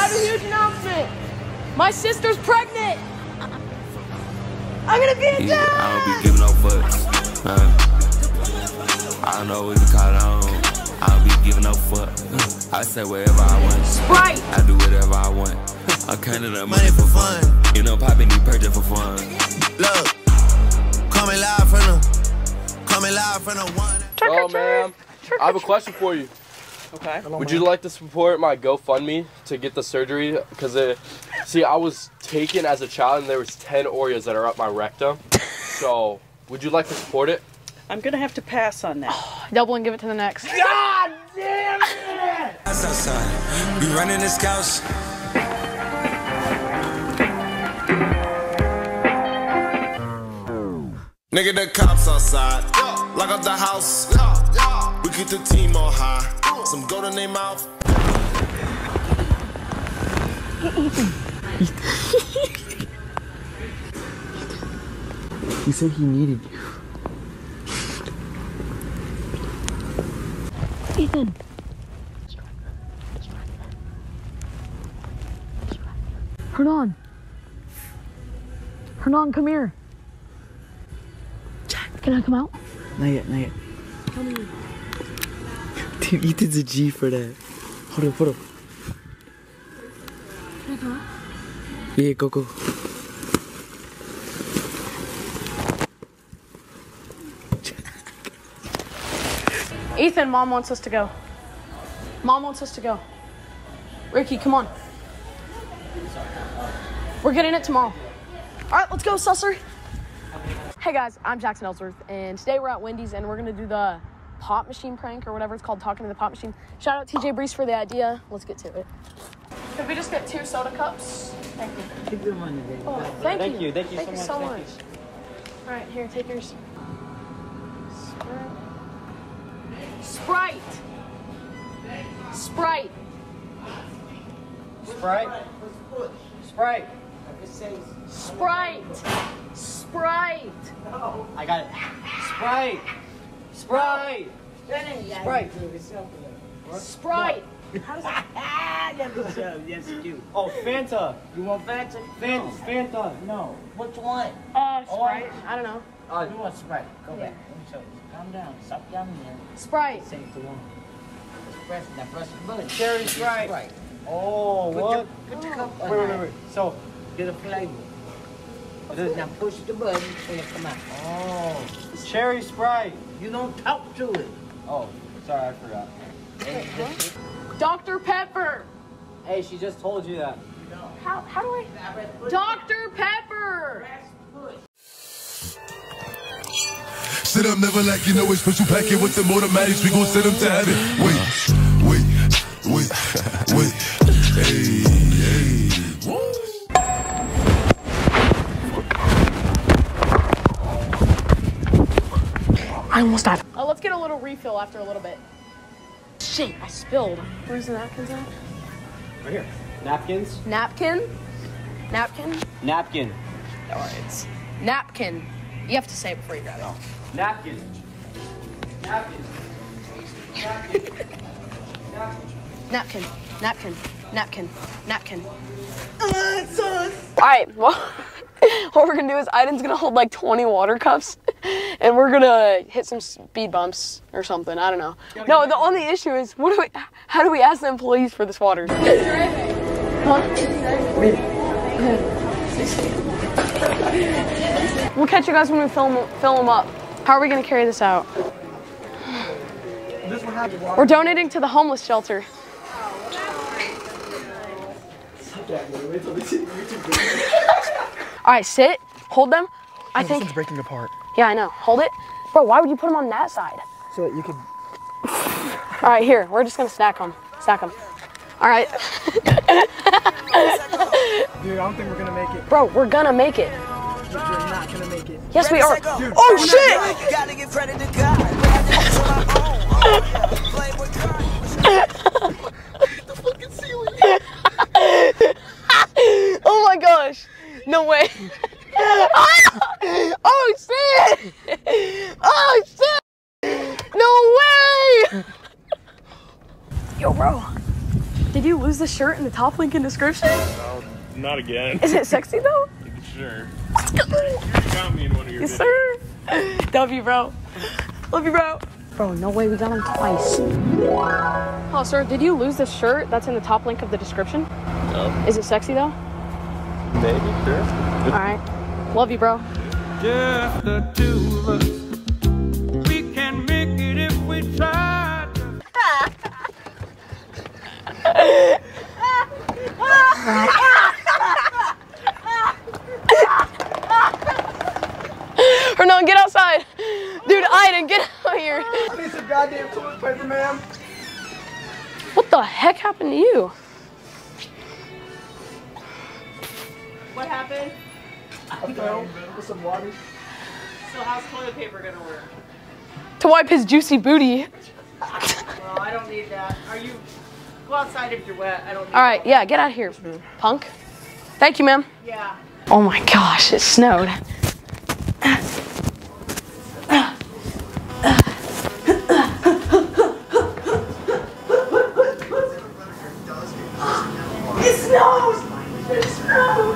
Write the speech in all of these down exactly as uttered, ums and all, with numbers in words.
have a huge announcement. My sister's pregnant. I'm gonna be a dad. Yeah, I don't be giving no fucks. Uh, I don't know what to call it on. I don't be giving no fuck. I say whatever I want. Sprite. I do whatever I want. I'm counting up money for fun. You know, popping these purchase for fun. Look, coming live from the, coming live from the one. Oh, ma'am, I have a question for you. Okay. Would you like to support my GoFundMe to get the surgery? Because, see, I was taken as a child and there was ten Oreos that are up my rectum. So, would you like to support it? I'm going to have to pass on that. Double and give it to the next. God damn it! That's outside. We running this couch. Nigga, the cops outside. Lock up the house. We keep the team on high. Some gold in their mouth. He said he needed you. Ethan. Hernan. Hernan, come here. Can I come out? Not yet, not yet. Dude, Ethan's a G for that. Hold up, hold up. Can I come out? Yeah, go, go. Ethan, Mom wants us to go. Mom wants us to go. Ricky, come on. We're getting it tomorrow. All right, let's go, Susser. Hey guys, I'm Jackson Ellsworth, and today we're at Wendy's, and we're gonna do the pop machine prank, or whatever it's called, talking to the pop machine. Shout out T J Brees for the idea. Let's get to it. Could we just get two soda cups? Thank you. Keep your money, baby. Oh, thank, Thank you. you, thank you thank so you much, so thank much. you. All right, here, take yours. Sprite. Sprite. Sprite? Sprite. Sprite. Sprite. I got it. Sprite. Sprite. Sprite. Sprite. Yes, you do. Oh, Fanta. You want Fanta? Fanta. Fanta. No. Which one? Uh, Sprite. I don't know. Oh, you want Sprite? Go back. Let me show you. Calm down. Stop yelling here. Sprite. Say the one. Press, now press the button. Cherry Sprite. Sprite. Oh, put what? Your, put your cup wait, wait, wait, wait. So, get a flavor. Okay. Now push the button and it come out. Oh. Cherry Sprite. You don't talk to it. Oh, sorry, I forgot. Hey, just, Doctor Pepper. hey, she just told you that. How, how do I? Doctor Pepper. Sit up, never like you know it's special packet with the automatics. We gon' send them to heaven. Wait, wait, wait, wait. Hey, hey. I almost died. Uh, let's get a little refill after a little bit. Shit, I spilled. Where's the napkins at? Right here. Napkins? Napkin? Napkin? Napkin. Alright. Napkin. You have to say it before you grab it. Napkin. Napkin. Napkin. Napkin. Napkin. Napkin. Napkin. Alright, well, what we're gonna do is Aiden's gonna hold like twenty water cups and we're gonna hit some speed bumps or something. I don't know. No, the only issue is what do we how do we ask the employees for this water? Huh? We'll catch you guys when we fill fill them up. How are we gonna carry this out? We're donating to the homeless shelter. All right, sit, hold them. I think. This one's breaking apart. Yeah, I know. Hold it, bro. Why would you put them on that side? So that you could. All right, here. We're just gonna stack them. Stack them. All right. Dude, I don't think we're gonna make it. Bro, we're gonna make it. We're not gonna make it. Yes, we are. Dude, oh shit! Gotta give credit to God. Oh my gosh! No way! Oh shit! Oh shit! No way! Yo, bro, did you lose the shirt? shirt in the top link in description? No, not again. Is it sexy though? Sure. Let's go. You got me in one of your Yes, videos. sir. Love you, bro. Love you, bro. Bro, no way we got him twice. Oh, sir, did you lose this shirt that's in the top link of the description? No. Is it sexy though? Maybe, sure. All right. Love you, bro. Just the two of us. We can make it if we try to. Hernan, get outside. Dude, Aiden, get out here. I need some goddamn toilet paper, ma'am. What the heck happened to you? What happened? I fell with some water. So how's toilet paper gonna work? To wipe his juicy booty. Well, I don't need that. Are you... Go outside if you're wet. I don't need All right, yeah, get out of here, punk. Thank you, ma'am. Yeah. Oh my gosh, it snowed. It snows! It snows!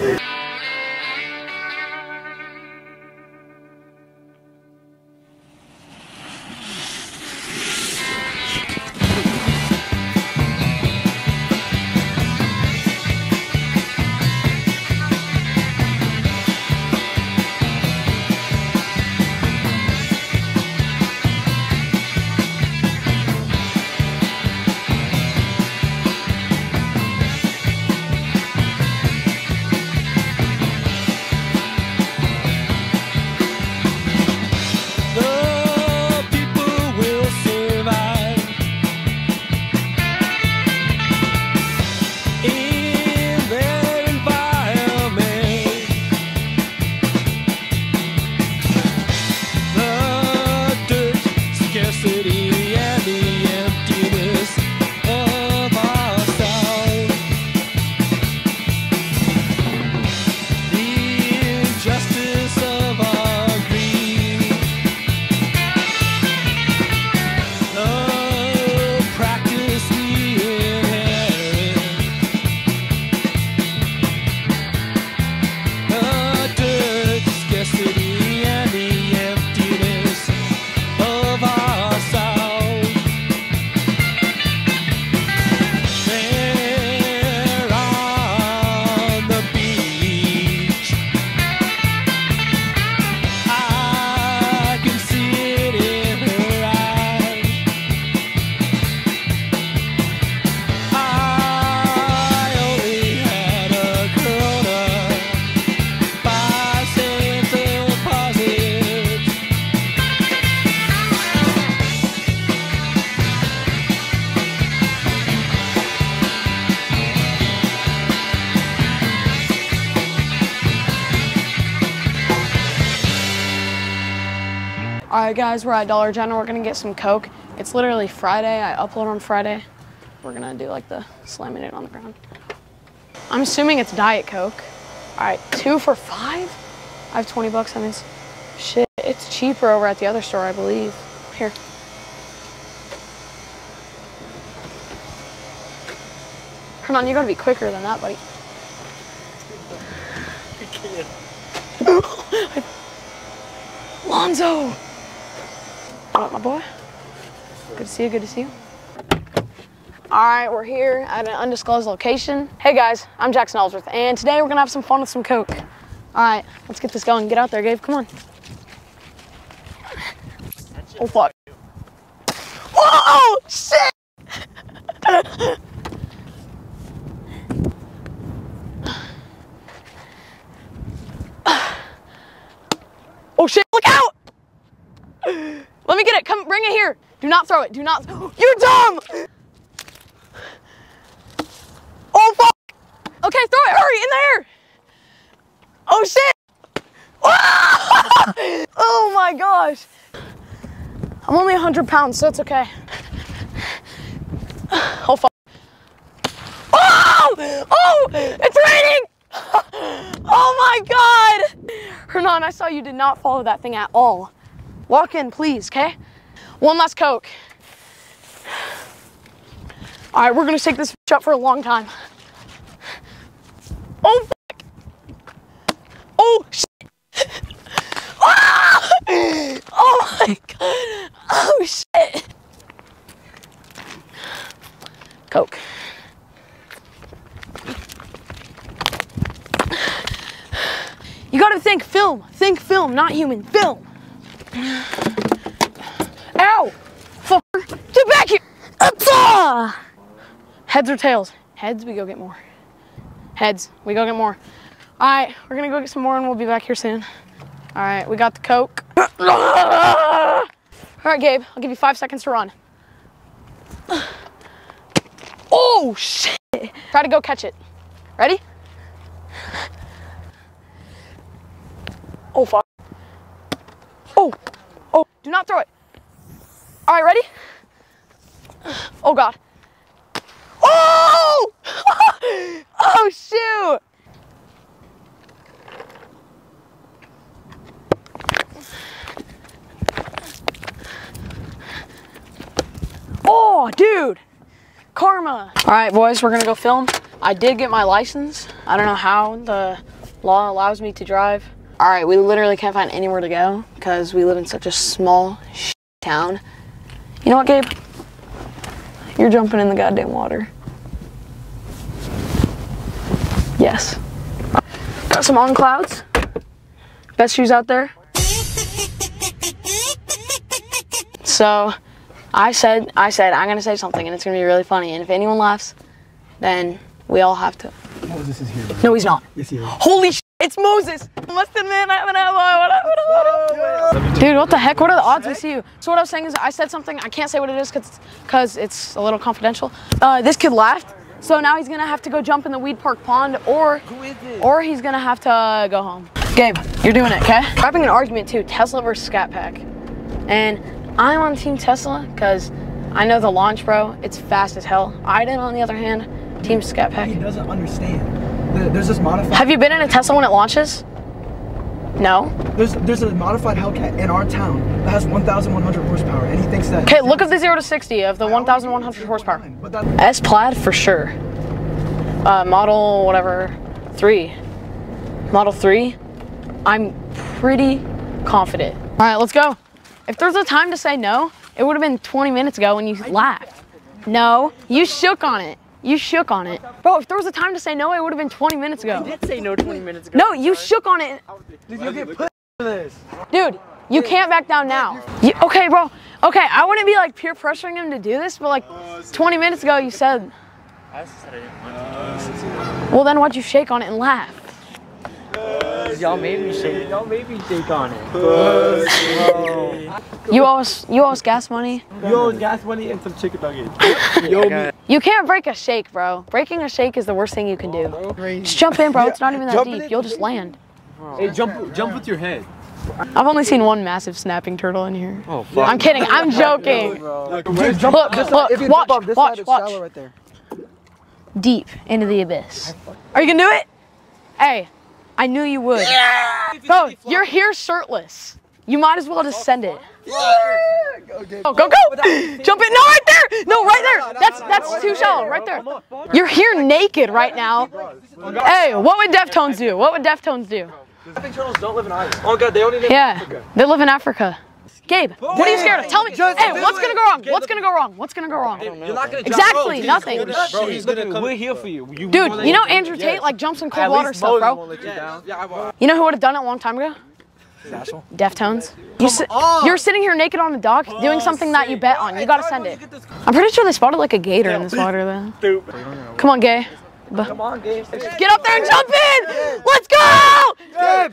All right, guys, we're at Dollar General. We're gonna get some Coke. It's literally Friday. I upload on Friday. We're gonna do like the slamming it on the ground. I'm assuming it's Diet Coke. All right, two for five? I have twenty bucks on this. Shit, it's cheaper over at the other store, I believe. Here. Hernan, you gotta be quicker than that, buddy. I can't. Lonzo! What up, my boy? Good to see you, good to see you. All right, we're here at an undisclosed location. Hey guys, I'm Jackson Ellsworth, and today we're gonna have some fun with some Coke. All right, let's get this going. Get out there, Gabe, come on. Oh, fuck. Whoa, shit! Oh shit, look out! Let me get it, come, bring it here. Do not throw it, do not, you're dumb! Oh fuck! Okay, throw it, hurry, in there! Oh shit! Oh my gosh! I'm only one hundred pounds, so it's okay. Oh fuck. Oh! Oh! It's raining! Oh my god! Hernan, I saw you did not follow that thing at all. Walk in, please, okay? One last Coke. All right, we're gonna take this shut for a long time. Oh, fuck. Oh, shit. Oh! Oh, my God. Oh, shit. Coke. You gotta think film. Think film, not human. Film. Ow! Fucker. Get back here! Ata! Heads or tails? Heads, we go get more. Heads, we go get more. Alright, we're gonna go get some more and we'll be back here soon. Alright, we got the Coke. Alright, Gabe, I'll give you five seconds to run. Oh, shit! Try to go catch it. Ready? Oh, fuck. Oh, oh, do not throw it. All right, ready? Oh, God. Oh! Oh, shoot! Oh, dude. Karma. All right, boys, we're gonna go film. I did get my license. I don't know how the law allows me to drive. All right, we literally can't find anywhere to go because we live in such a small town. You know what, Gabe? You're jumping in the goddamn water. Yes. Got some on clouds. Best shoes out there. So, I said, I said, I'm gonna say something and it's gonna be really funny. And if anyone laughs, then we all have to. Moses is here, bro. No, he's not. Yes, he is. Holy shit, it's Moses. Must admit, I haven't had one. Dude, what the heck? What are the odds we see you? So what I was saying is I said something. I can't say what it is because because it's a little confidential. Uh, this kid laughed. So now he's gonna have to go jump in the Weed Park pond or, or he's gonna have to uh, go home. Gabe, you're doing it, okay? We're having an argument too, Tesla versus Scat Pack. And I'm on Team Tesla because I know the launch, bro. It's fast as hell. Aiden, on the other hand, Team Scat Pack. He doesn't understand. There's this modified. Have you been in a Tesla when it launches? No. There's there's a modified Hellcat in our town that has one thousand one hundred horsepower, and he thinks that. Okay, look at the zero to sixty of the one thousand one hundred horsepower. S Plaid for sure. Uh, model whatever, three. Model three. I'm pretty confident. All right, let's go. If there's a time to say no, it would have been twenty minutes ago when you laughed. No, you shook on it. You shook on it. Bro, if there was a time to say no, it would have been twenty minutes ago. I did say no twenty minutes ago. No, you shook on it. Dude, you'll get put for this. Dude, you can't back down now. You, okay, bro. Okay, I wouldn't be like peer pressuring him to do this, but like twenty minutes ago you said. I said I didn't want to. Well, then why'd you shake on it and laugh? Y'all made me shake. Y'all made me shake on it. You owe us, you owe us gas money. You owe us gas money and some chicken nuggets. You owe me. You can't break a shake, bro. Breaking a shake is the worst thing you can do. Just jump in, bro. It's not even that deep. You'll just land. Hey, jump, jump with your head. I've only seen one massive snapping turtle in here. Oh, fuck. I'm kidding. I'm joking. Look, look, watch, watch, watch. Right there. Deep into the abyss. Are you gonna do it? Hey, I knew you would. Bro, you're here shirtless. You might as well just send it. Go, go, go! Jump in. No, right there! No, right there! That's that's too shallow. Right there. You're here naked right now. Hey, what would Deftones do? What would Deftones do? Snapping turtles don't live in Ireland. Oh god, they only live yeah, in Africa. They live in Africa. Gabe, what are you scared of? Tell me. Hey, what's gonna go wrong? What's gonna go wrong? What's gonna go wrong? You're not gonna exactly nothing. Bro, he's gonna come. We're here for you. you Dude, you know Andrew Tate like jumps in cold water stuff, bro. You know who would have done it a long time ago? Deftones. You si you're sitting here naked on the dock doing something that you bet on. You gotta send it. I'm pretty sure they spotted like a gator in this water though. Come on, Gay. Come on, Gabe. Get up there and jump in! Let's go! Gabe!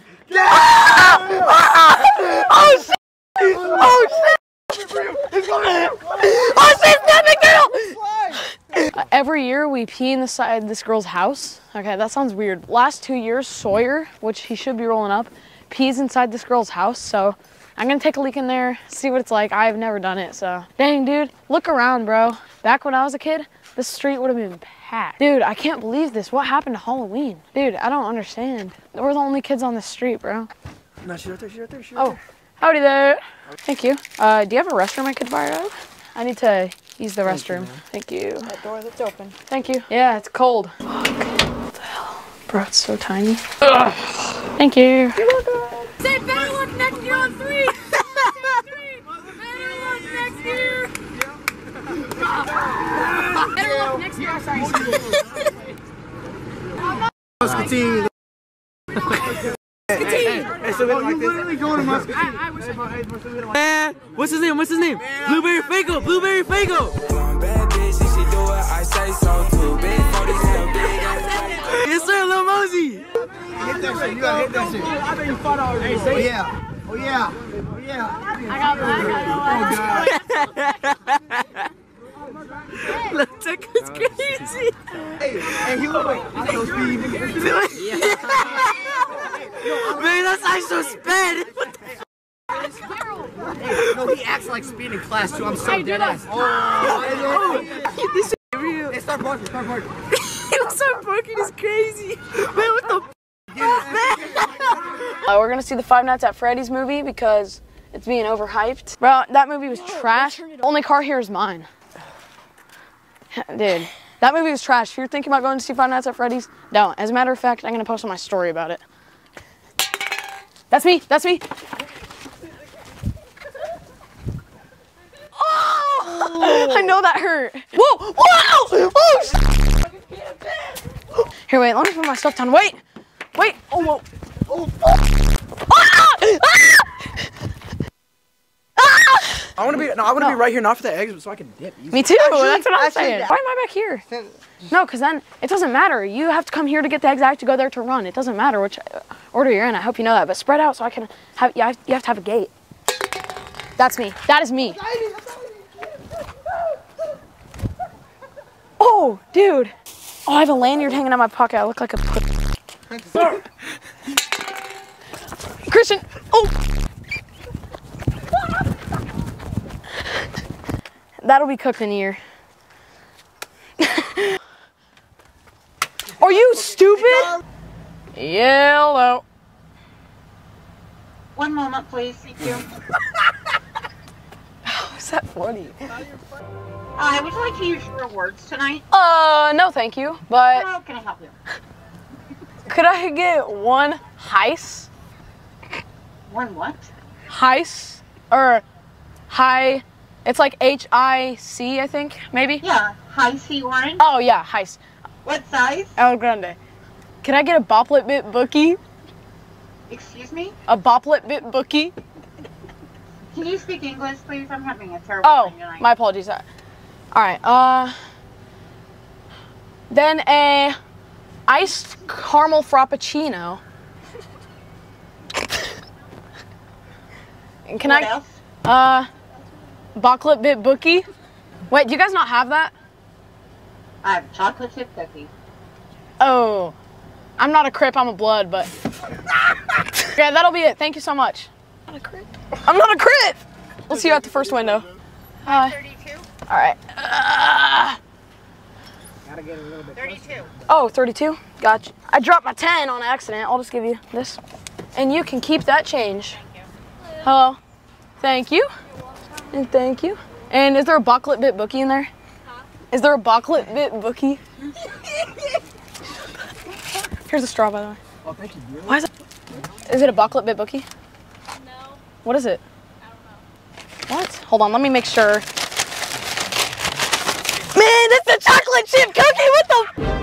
Oh shit! Oh shit! Oh shit! Snapping turtle! Uh, every year we pee inside this girl's house. Okay, that sounds weird. Last two years, Sawyer, which he should be rolling up, pees inside this girl's house. So I'm gonna take a leak in there, see what it's like. I've never done it, so dang, dude. Look around, bro. Back when I was a kid, this street would have been packed. Dude, I can't believe this. What happened to Halloween? Dude, I don't understand. We're the only kids on the street, bro. No, she's right there, she's right there, she's right oh, there. Howdy there. Thank you. Uh, do you have a restroom I could fire up? I need to use the restroom. Thank you. That door that's open. Thank you. Yeah, it's cold. Fuck. What the hell? Bro, it's so tiny. Ugh. Thank you. You're welcome. Say better luck next year on three. Better luck next year. Better luck next year. Muscatine. Hey, so like this. Literally going to Muscatine. I, I wish I Man, what's his name? What's his name? Blueberry Fago. Blueberry Fago. Bad bitch, if she do it, I say so too. Big forty, so big. Yes, sir, Lil Mosey. Hit that shit. You gotta hit that shit. I bet you fought already. Oh yeah. Oh yeah. Oh yeah. I got black. I got black. Look, that is crazy. Hey, hey, he look like I know speed. Man, that's I so sped. No, he acts like speed in class too. I'm so Hey, dead do ass. Oh, This is real. hey, start barking. Start barking. Start barking is crazy. Man, what the Uh, we're gonna see the Five Nights at Freddy's movie because it's being overhyped. Bro, that movie was trash. Only car here is mine. Dude, that movie was trash. If you're thinking about going to see Five Nights at Freddy's, don't. As a matter of fact, I'm gonna post on my story about it. That's me, that's me. Oh! I know that hurt. Whoa, whoa! Oh, here, wait, let me put my stuff down. Wait, wait, oh, whoa. Oh, oh. Ah! Ah! I want to be. No, I want to be right here, not for the eggs, but so I can dip. Easy. Me too. Actually, that's what I'm actually, saying. Why am I back here? No, because then it doesn't matter. You have to come here to get the eggs. I have to go there to run. It doesn't matter which order you're in. I hope you know that. But spread out so I can have. You have, you have to have a gate. That's me. That is me. Oh, dude. Oh, I have a lanyard hanging out my pocket. I look like a. Christian. Oh. That'll be cooked in a year. Are you stupid? Yellow. One moment, please. Thank you. How is that funny? Uh, would you like to use your words tonight? Uh, no, thank you. But How can I help you? could I get one heist? One what? Heist or high? It's like H I C, I think, maybe. Yeah, high C orange. Oh yeah, heist. What size? El Grande. Can I get a Boplet Bit Bookie? Excuse me? A Boplet Bit Bookie? Can you speak English, please? I'm having a terrible Oh, time tonight. my apologies. All right. Uh. Then a iced caramel frappuccino. And can What I? else? Uh. Boplet Bit Bookie. Wait, do you guys not have that? I have chocolate chip cookies. Oh. I'm not a Crip, I'm a Blood, but. Yeah, that'll be it. Thank you so much. I'm not a Crip. I'm not a Crip! We'll see you at the first window. Hi. thirty-two? Alright. Uh, Gotta get a little bit thirty-two. oh, thirty-two? Gotcha. I dropped my ten on accident. I'll just give you this. And you can keep that change. Hello. Thank you. And thank you. And is there a Boplet Bit Bookie in there? Huh? Is there a Boplet Bit Bookie? Here's a straw, by the way. Oh, thank you. Why is it? Is it a Boplet Bit Bookie? No. What is it? I don't know. What? Hold on, let me make sure. Man, that's a chocolate chip cookie! What the?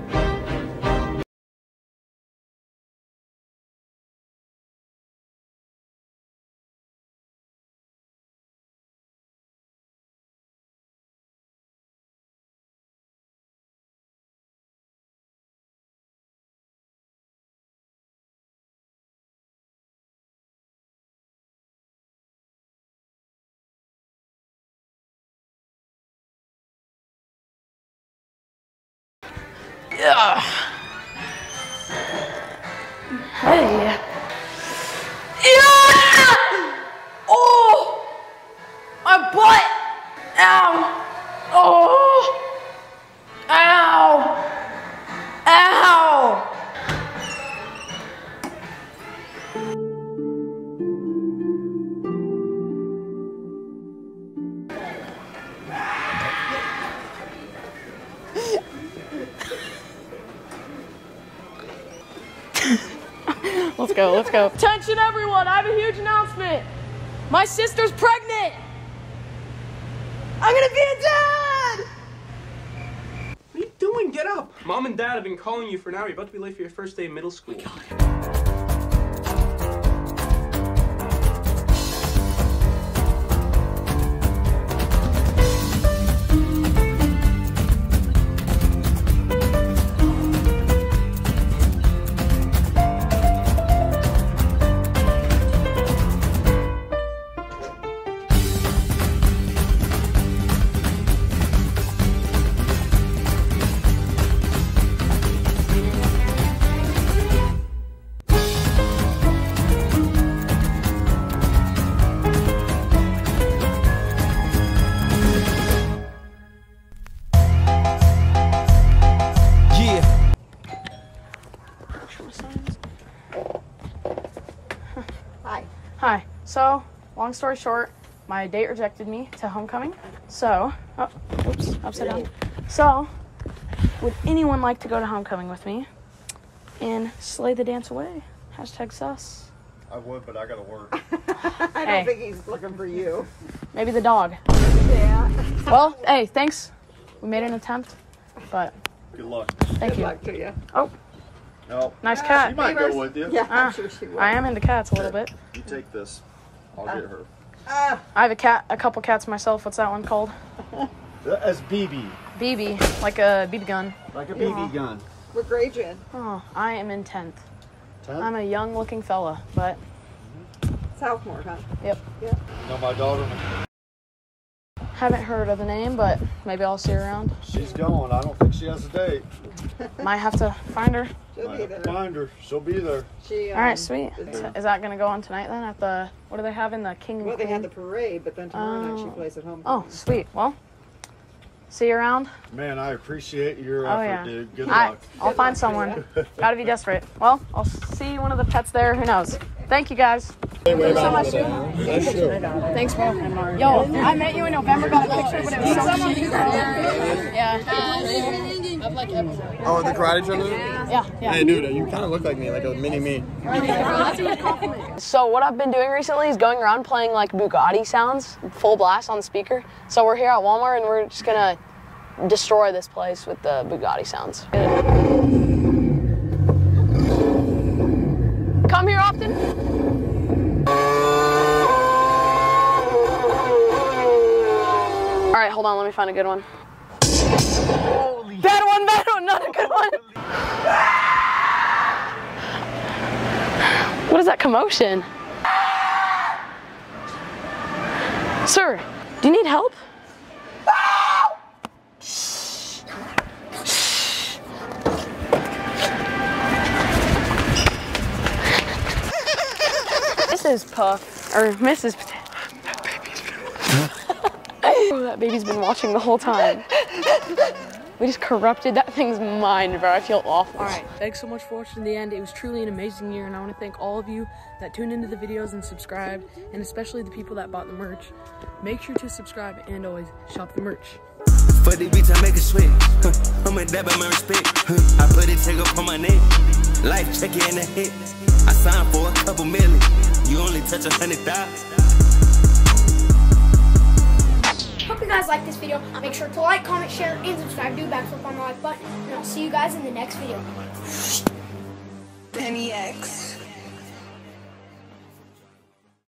Yeah. Hey. Yeah! Oh! My butt! Ow! Oh! Ow! Ow! Let's go, let's go. Attention everyone, I have a huge announcement. My sister's pregnant. I'm gonna be a dad. What are you doing? Get up. Mom and Dad have been calling you for an hour. You're about to be late for your first day of middle school. Hi. Hi. So, long story short, my date rejected me to homecoming. So, oh, oops, upside down. So, would anyone like to go to homecoming with me and slay the dance away? Hashtag sus. I would, but I gotta work. I don't Hey. think he's looking for you. Maybe the dog. Yeah. Well, hey, thanks. We made an attempt, but Good luck. thank Good you. luck to you. Oh, No. nice cat. She might go with you. Yeah, Ah, I'm sure she will. I am into cats a little bit. You take this. I'll get her. Ah, I have a cat, a couple cats myself. What's that one called? That's B B. B B, like a B B gun. Like a B B gun. what grade you in? Oh, I am in tenth. Ten? I'm a young-looking fella, but Southmore, huh? yep. Yeah. No, my daughter. Haven't heard of the name, but maybe I'll see her around. She's going. I don't think she has a date. Might have to find her. She'll Might be have to there. find her. She'll be there. She, um, All right, sweet. is Is, there. is that gonna go on tonight then? At the what do they have in the King and Well, they Queen? had the parade, but then tomorrow night she Oh. plays at home. Oh, sweet. Well, see you around. Man, I appreciate your Oh effort, yeah. dude. Good I, luck. I'll find someone. Gotta be desperate. Well, I'll see one of the pets there. Who knows? Thank you guys. Thank you so much, dude. Thanks, bro. Yo, I met you in November, got a picture, but it was so cheap. Yeah. Oh, the karate channel? Yeah, yeah. Hey, dude, you kind of look like me, like a mini me. So what I've been doing recently is going around playing like Bugatti sounds, full blast on the speaker. So we're here at Walmart and we're just gonna destroy this place with the Bugatti sounds. Come here often? All right, hold on, let me find a good one. Bad one, bad one, not a good one. What is that commotion? Sir, do you need help? Missus Puff, or Missus Potato. Oh, that baby's been watching the whole time. We just corrupted that thing's mind, bro. I feel awful. All right, thanks so much for watching to the end. It was truly an amazing year, and I want to thank all of you that tuned into the videos and subscribed, and especially the people that bought the merch. Make sure to subscribe and always shop the merch. For the beats, I make it sweat. Huh. I'm a dab, my respect. Huh. I put it, take up on my neck. Life check it in the hit. I signed for a couple million. You only touch a hundred thousand. Hope you guys like this video. Make sure to like, comment, share, and subscribe. Do backflip on the like button, and I'll see you guys in the next video. Benny X.